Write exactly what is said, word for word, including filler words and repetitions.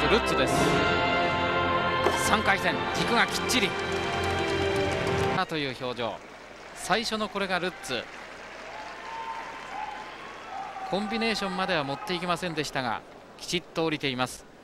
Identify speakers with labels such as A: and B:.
A: 手ルッツです。さんかい戦軸がきっちりという表情。最初のこれがルッツ、コンビネーションまでは持っていきませんでしたがきちっと降りています。